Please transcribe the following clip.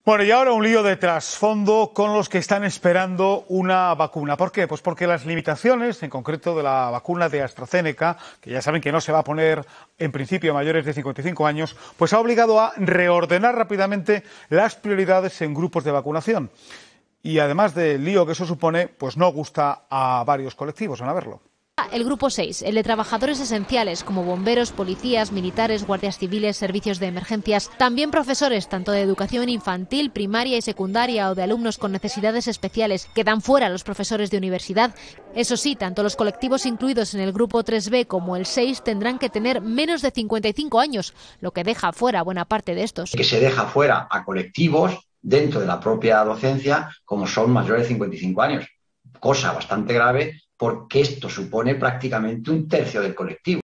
Bueno, y ahora un lío de trasfondo con los que están esperando una vacuna. ¿Por qué? Pues porque las limitaciones, en concreto de la vacuna de AstraZeneca, que ya saben que no se va a poner en principio a mayores de 55 años, pues ha obligado a reordenar rápidamente las prioridades en grupos de vacunación. Y además del lío que eso supone, pues no gusta a varios colectivos, van a verlo. El grupo 6, el de trabajadores esenciales como bomberos, policías, militares, guardias civiles, servicios de emergencias, también profesores tanto de educación infantil, primaria y secundaria o de alumnos con necesidades especiales, quedan fuera los profesores de universidad. Eso sí, tanto los colectivos incluidos en el grupo 3B como el 6 tendrán que tener menos de 55 años, lo que deja fuera a buena parte de estos. Que se deja fuera a colectivos dentro de la propia docencia como son mayores de 55 años, cosa bastante grave porque esto supone prácticamente un tercio del colectivo.